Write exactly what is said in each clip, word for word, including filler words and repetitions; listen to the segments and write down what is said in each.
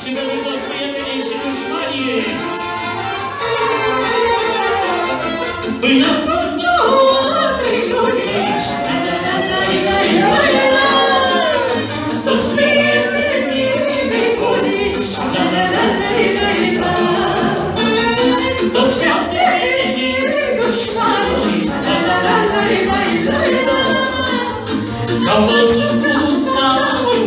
Și pentru toți prietenii și dușmanii. Până cu două, trei luni, toți prietenii mei bunici, toți prietenii dușmanii, că-au văzut cum am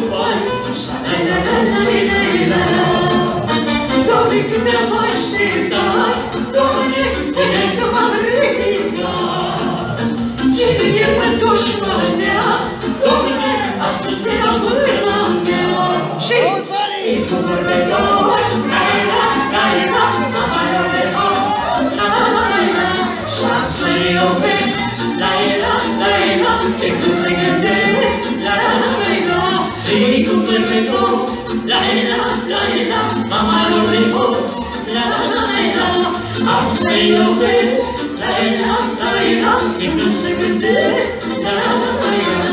Doamne, când ne-am așteptat, Doamne, până că m-am ridicat. Cine e mă dușmanea, Doamne, astăzi e la mâna mea. Și îi cumăr de toți, la-i-la, la-i-la, amalor de toți, la-la-la-la, și-am să-i iubesc, la-i-la, la-i-la, că nu se gândesc, la-la-la-la, îi cumăr de toți, la-i-la, la-i-la, amalor de toți, la-la-la-la, am să-i iubesc, la-i-la, la-i-la, că nu se gândesc, la-la-la-la.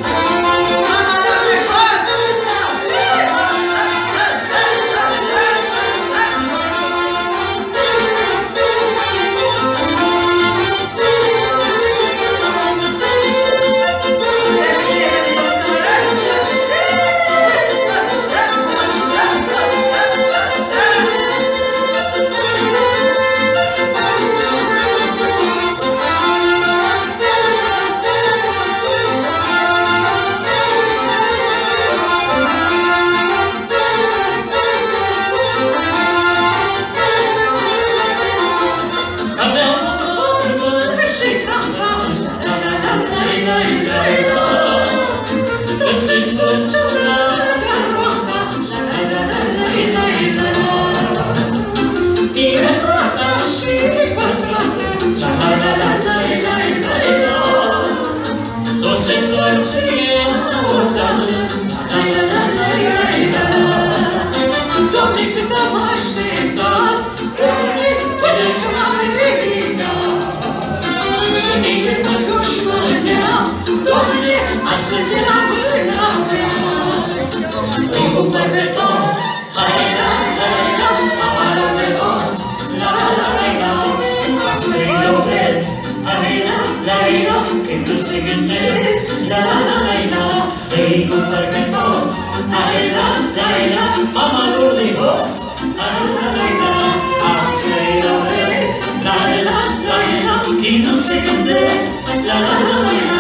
Astăzi e la mâna mea, îi cumpăr pe toți, la-la, la-la, amalor de toți, la-la-la-la, am să-i iubesc, la-la, la-la, când nu se gândesc, la-la-la-la, îi cumpăr pe toți, la-la, la-la, amalor de toți, la-la-la-la, am să-i iubesc, la-la, la-la, când nu se gândesc, la-la-la-la.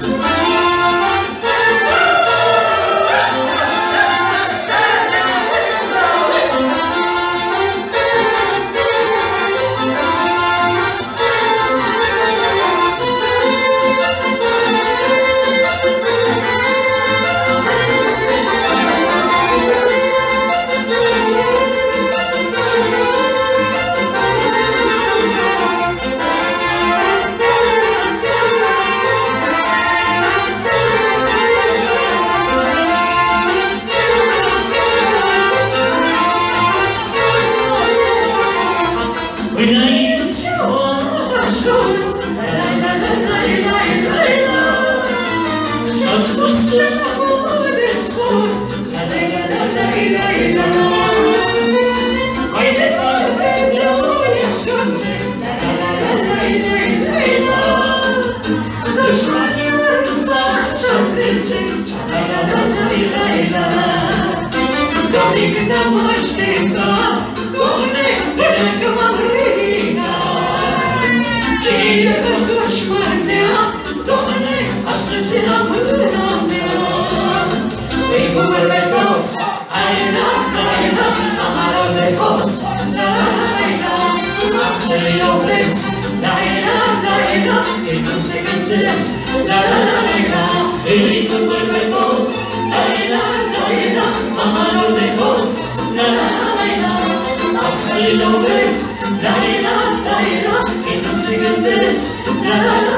Doamne, când am așteptat, Doamne, până că m-am ridicat. Cine e mă dușmanea, Doamne, astăzi e la mâna mea. Îi cumpăr pe toți, la-la, la-la, amalor de toți, la-la, am să-i iubesc, la-la, la-la, când nu se gândesc, la-la, îi cumpăr pe toți, la-la, la-la, amalor de toți, la-la-la-la, am să-i iubesc, la-la, la-la, când nu se gândesc, la-la-la.